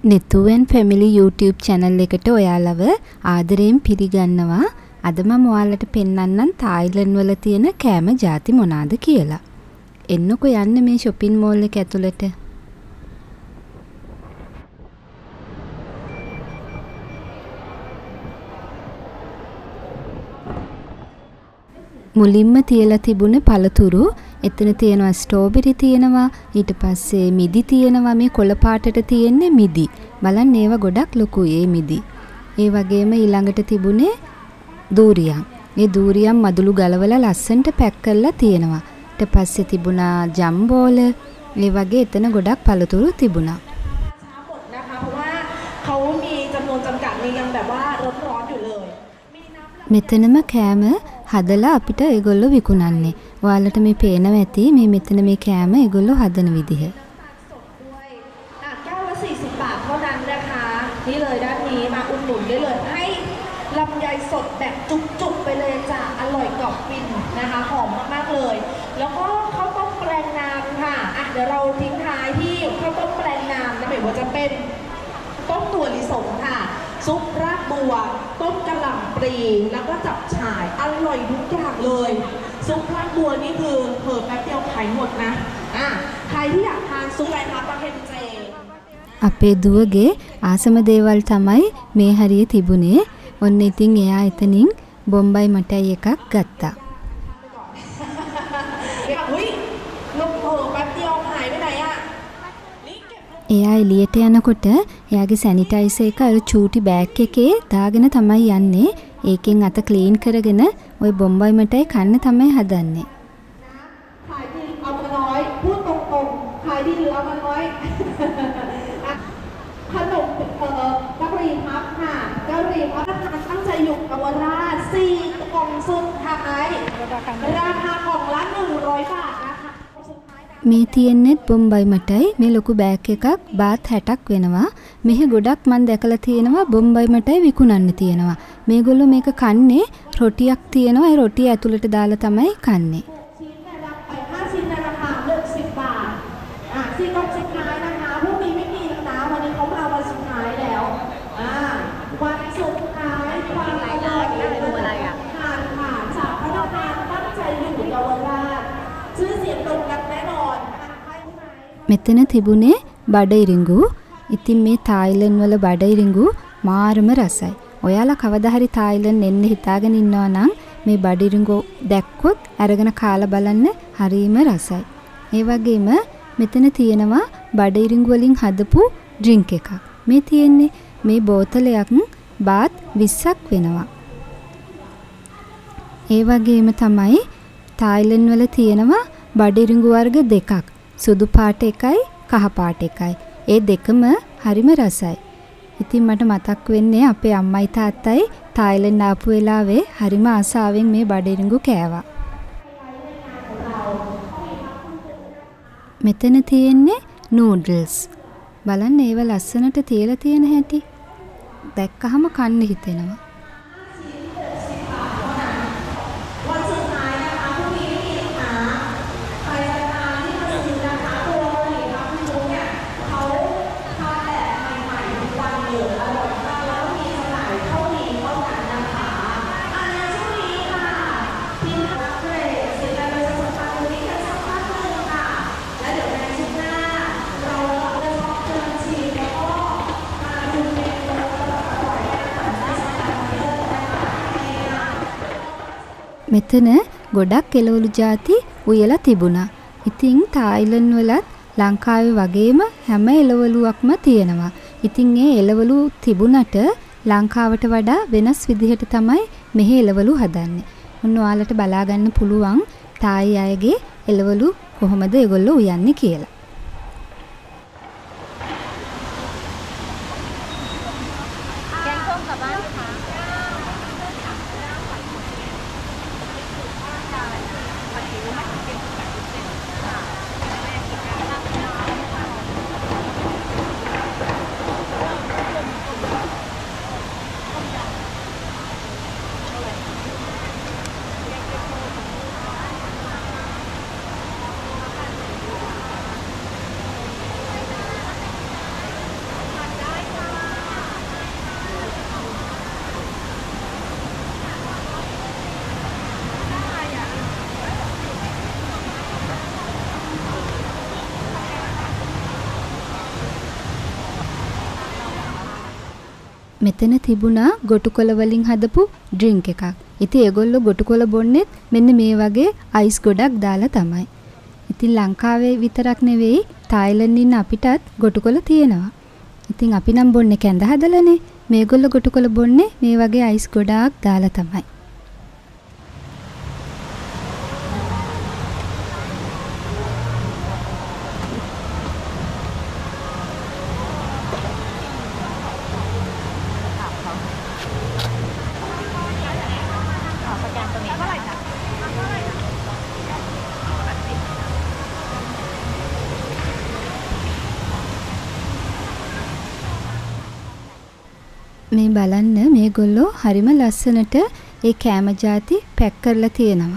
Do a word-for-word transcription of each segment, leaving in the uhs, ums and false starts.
නෙතුවෙන් family YouTube channel එකට ඔයාලව ආදරයෙන් පිළිගන්නවා. අද මම ඔයාලට පෙන්වන්නම් තායිලන්ඩ් වල තියෙන කෑම ಜಾති මොනවාද කියලා. එන්නකෝ යන්න මේ shopping mall එක ඇතුළට. මුලින්ම තියලා තිබුණේ පළතුරු. එතන තියෙනවා ස්ට්‍රෝබෙරි තියෙනවා, ඊට පස්සේ මිදි තියෙනවා. මේ කොළ පාටට තියෙන්නේ මිදි. බලන්න ඒවා ගොඩක් ලොකුයි මේ මිදි. ඒ වගේම ඊළඟට තිබුණේ දූරියම්. මේ දූරියම් මදුළු ගලවලා ලස්සනට පැක් කරලා තියෙනවා. ඊට පස්සේ තිබුණා ජම්බෝල. මේ වගේ එතන ගොඩක් පළතුරු තිබුණා. මෙතනම කෑම හදලා අපිට ඒගොල්ලෝ විකුණන්නේ. ඔයාලට මේ පේනවා ඇති මේ මෙතන මේ කෑම ඒගොල්ලෝ හදන විදිහ. แก้วละสี่สิบบาทเท่านั้นนะคะนี่เลยด้านนี้มาอุดหนุนได้เลยให้ลำไยสดแบบจุกๆไปเลยจ้ะอร่อยกรอบฟินนะคะหอมมากๆเลยแล้วก็ข้าวต้มแปลงน้ำค่ะอ่ะเดี๋ยวเราทิ้งท้ายที่ข้าวต้มแปลงน้ำนะไม่ว่าจะเป็นต้มถั่วลิสงค่ะซุปรากบัวต้มกะหล่ำปลีแล้วก็จับฉ่ายอร่อยทุกอย่างเลยซุปรากบัวนี่คือเผิ่แป๊บเดียวขายหมดนะอ่ะใครที่อยากทานซุปอะไรคะประเภทเจ අපේ දුවගේ ආසම දේවල් තමයි මේ හරිය තිබුණේ. ඔන්න ඉතින් එයා එතනින් බොම්බයි මටයි එකක් ගත්තා. එයා එළියට යනකොට එයාගේ සැනිටයිසර් එක අර චූටි බෑග් එකේ දාගෙන තමයි යන්නේ. ඒකෙන් අත ක්ලීන් කරගෙන ওই බොම්බයි මටයි කන්න තමයි හදන්නේ. ขายดีเอามาน้อยพูดตรงๆขายดีหรือเอามาน้อย ขนมเอ่อกะหรี่พับค่ะกะหรี่พับราคาตั้งใจอยู่กับวราสี่กล่องสุดท้ายราคากล่องละหนึ่งร้อยบาทนะคะ මේ තියෙන්නේ බොම්බයි මටයි. මේ ලොකු බෑග් එකක් බාත් හැටක් වෙනවා. මෙහි ගොඩක් මම දැකලා තියෙනවා බොම්බයි මටයි විකුණන්න තියෙනවා. මේගොල්ලෝ මේක කන්නේ රොටියක් තියෙනවා. ඒ රොටිය ඇතුළට දාලා තමයි කන්නේ. ห้าชิ้นในราคาหนึ่งสิบบาทอ่ะสี่กล่องสุดท้ายนะคะพรุ่งนี้ไม่มีแล้วนะวันนี้เขามาวันสุดท้ายแล้วอ่าวันสุดท้ายความอร่อยผ่านผ่านจากพนักงานตั้งใจอยู่เยาวราชชื่อเสียงตรงกันแน่นอน මෙතන තිබුණේ බඩ ඉරිඟු. ඉතින් මේ තායිලන්ඩ් වල බඩ ඉරිඟු මාරම රසයි. ඔයාලා කවදා හරි තායිලන්ඩ් එන්න හිතාගෙන ඉන්නවා නම් මේ බඩ ඉරිඟු දැක්කොත් අරගෙන කාලා බලන්න හරිම රසයි. ඒ වගේම මෙතන තියෙනවා බඩ ඉරිඟු වලින් හදපු ඩ්‍රින්ක් එකක්. මේ තියෙන්නේ මේ බෝතලයක් බාත් විස්සක් වෙනවා. ඒ වගේම තමයි තායිලන්ඩ් වල තියෙනවා බඩ ඉරිඟු වර්ග දෙකක්. සුදු පාට එකයි කහ පාට එකයි. ඒ දෙකම හරිම රසයි. ඉතින් මට මතක් වෙන්නේ අපේ අම්මයි තාත්තයි තායිලන්ඩ් ආපු වෙලාවේ හරිම ආසාවෙන් මේ බඩ ඉරිඟු කෑවා. මෙතන තියෙන්නේ නූඩල්ස්. බලන්න ඒව ලස්සනට තියලා තියෙන හැටි. දැක්කහම කන්න හිතෙනවා. මෙතන ගොඩක් එළවලු ಜಾති උයලා තිබුණා. ඉතින් තායිලන්ඩ් වලත් ලංකාවේ වගේම හැම එළවලුවක්ම තියෙනවා. ඉතින් ඒ එළවලු තිබුණට ලංකාවට වඩා වෙනස් විදිහට තමයි මෙහි එළවලු හදන්නේ. ඔන්න ඔයාලට බලා ගන්න පුළුවන් තායි අයගේ එළවලු කොහොමද ඒගොල්ලෝ උයන්නේ කියලා. මෙතන තිබුණා ගොටුකොළ වලින් හදපු ඩ්‍රින්ක් එකක්. ඉතින් ඒගොල්ලෝ ගොටුකොළ බොන්නෙත් මෙන්න මේ වගේ අයිස් ගොඩක් දාලා තමයි. ඉතින් ලංකාවේ විතරක් නෙවෙයි තායිලන්තේ ඉන්න අපිටත් ගොටුකොළ තියෙනවා. ඉතින් අපි නම් බොන්නේ කැඳ හදලානේ. මේගොල්ලෝ ගොටුකොළ බොන්නේ මේ වගේ අයිස් ගොඩාක් දාලා තමයි. මේ බලන්න මේගොල්ලෝ හරිම ලස්සනට ඒ කෑම ಜಾති පැක් කරලා තියෙනවා.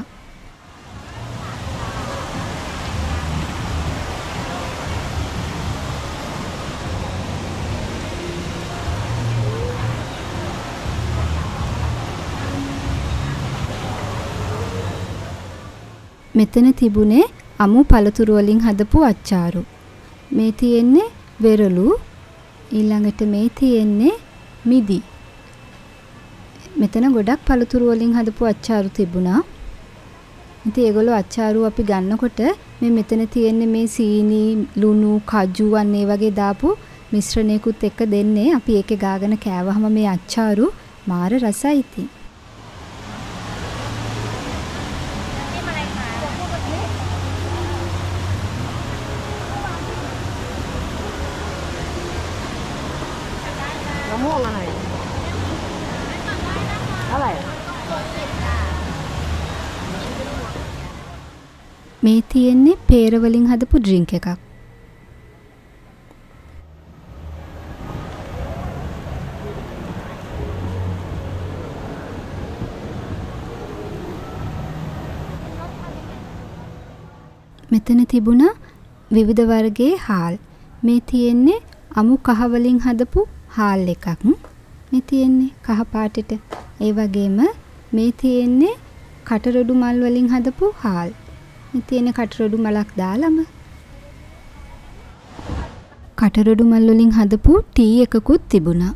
මෙතන තිබුණේ අමු පළතුරු වලින් හදපු අච්චාරු. මේ තියෙන්නේ වෙරළු. ඊළඟට මේ තියෙන්නේ මිදි. මෙතන ගොඩක් පළතුරු වලින් හදපු අච්චාරු තිබුණා. ඉතින් ඒගොල්ලෝ අච්චාරු අපි ගන්නකොට මේ මෙතන තියෙන්නේ මේ සීනි, ලුණු, කජු අන්න ඒ වගේ දාපු මිශ්‍රණයකුත් එක්ක දෙන්නේ. අපි ඒකේ ගාගෙන කෑවහම මේ අච්චාරු මාර රසයි ඉතින්. මේ තියෙන්නේ peer වලින් හදපු ඩ්‍රින්ක් එකක්. මෙතන තිබුණා විවිධ වර්ගයේ හාල්. මේ තියෙන්නේ අමු කහ වලින් හදපු හාල් එකක්. මේ තියෙන්නේ කහ පාටට. ඒ වගේම මේ තියෙන්නේ කටරොඩු මල් වලින් හදපු හාල්. මේ තියෙන කටරොඩු මලක් දාලම කටරොඩු මල් වලින් හදපු ටී එකකුත් තිබුණා.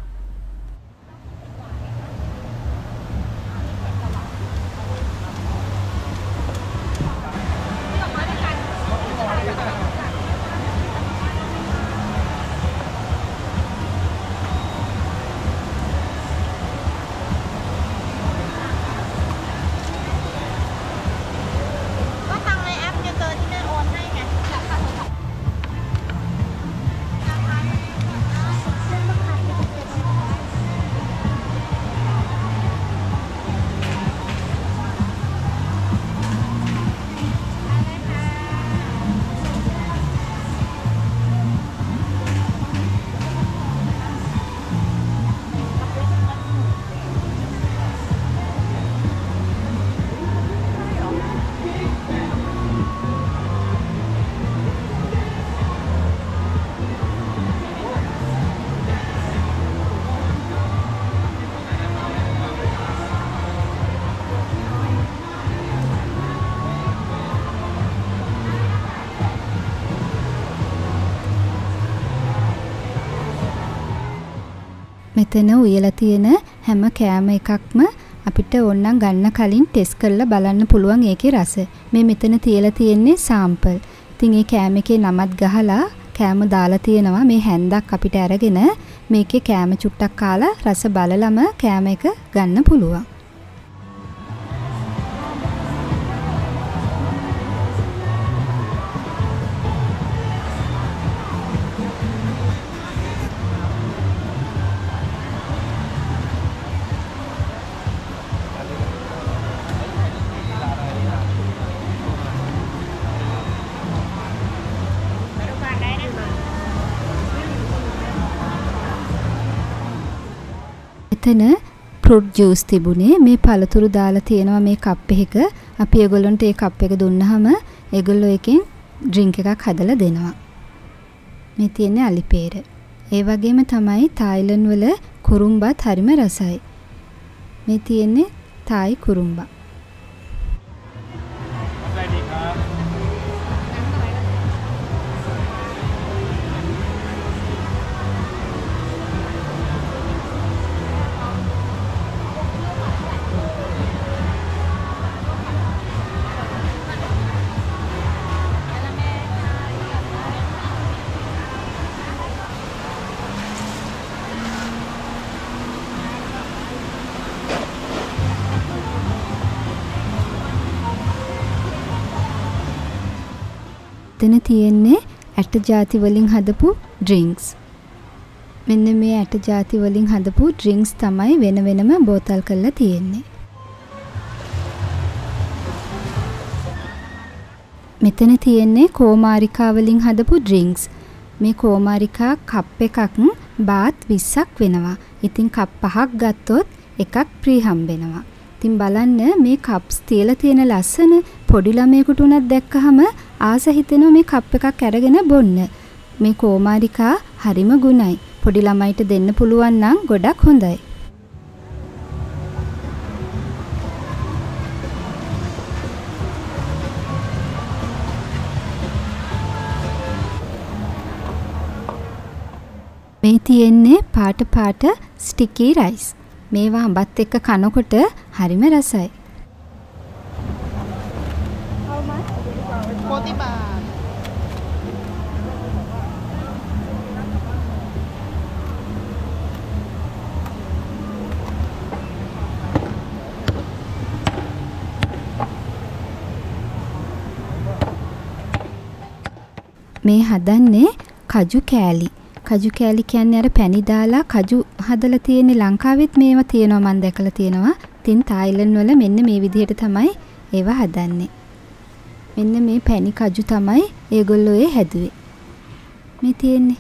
මෙතන උයලා තියෙන හැම කෑම එකක්ම අපිට ඕනනම් ගන්න කලින් ටෙස්ට් කරලා බලන්න පුළුවන් ඒකේ රස. මේ මෙතන තියලා තියෙන්නේ සාම්පල්. ඉතින් ඒ කෑම එකේ නමත් ගහලා කෑම දාලා තියෙනවා. මේ හැන්දක් අපිට අරගෙන මේකේ කෑම චුට්ටක් කාලා රස බලලම කෑම එක ගන්න පුළුවන්. එතන ෆෘට් ජූස් තිබුණේ. මේ පළතුරු දාලා තියෙනවා මේ කප් එකක. අපි ඒගොල්ලන්ට ඒ කප් එක දුන්නාම ඒගොල්ලෝ එකෙන් ඩ්‍රින්ක් එකක් හදලා දෙනවා. මේ තියෙන්නේ අලිපේර. ඒ වගේම තමයි තායිලන්ත වල කුරුම්බත් හරිම රසයි. මේ තියෙන්නේ තායි කුරුම්බා. මෙතන තියෙන්නේ ඇට ಜಾති වලින් හදපු ඩ්‍රින්ක්ස්. මෙන්න මේ ඇට ಜಾති වලින් හදපු ඩ්‍රින්ක්ස් තමයි වෙන වෙනම බෝතල් කරලා තියෙන්නේ. මෙතන තියෙන්නේ කෝමාරිකා වලින් හදපු ඩ්‍රින්ක්ස්. මේ කෝමාරිකා කප් එකක් බාත් විස්සක් වෙනවා. ඉතින් කප් පහක් ගත්තොත් එකක් ෆ්‍රී හම්බෙනවා. ඉතින් බලන්න මේ කප්ස් තියලා තියෙන ලස්සන පොඩි ළමයෙකුට උනත් දැක්කහම ආස හිතෙනවා මේ කප් එකක් අරගෙන බොන්න. මේ කෝමාරිකා හරිම ගුණයි. පොඩි ළමයිට දෙන්න පුළුවන් නම් ගොඩක් හොඳයි. මේ තියෙන්නේ පාට පාට ස්ටිකි රයිස්. මේවා අඹත් එක්ක කනකොට හරිම රසයි. forty baht. මේ හදන්නේ කජු කෑලි. කජු කෑලි කියන්නේ අර පැණි දාලා කජු හදලා තියෙන ලංකාවෙත් මේවා තියෙනවා මම දැකලා තියෙනවා. ඉතින් තායිලන්ත වල මෙන්න මේ විදිහට තමයි ඒවා හදන්නේ. මෙන්න මේ පැණි කජු තමයි ඒගොල්ලෝ ඒ හැදුවේ. මේ තියෙන්නේ.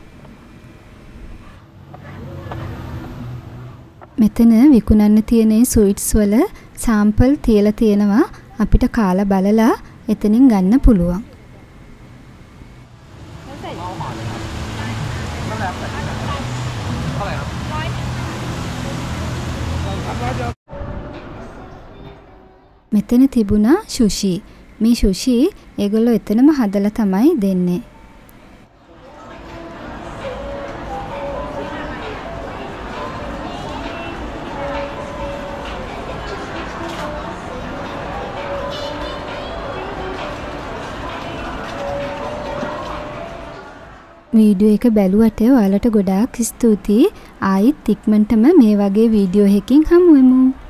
මෙතන විකුණන්න තියෙන ස්වීට්ස් වල සාම්පල් තියලා තියෙනවා. අපිට කාලා බලලා එතනින් ගන්න පුළුවන්. මෙතන තිබුණා සුෂි. මේ සුෂි ඒගොල්ලෝ එතනම හදලා තමයි දෙන්නේ. වීඩියෝ එක බැලුවට ඔයාලට ගොඩාක් ස්තුතියි. ආයිත් ඉක්මනටම මේ වගේ වීඩියෝ එකකින් හමු වෙමු.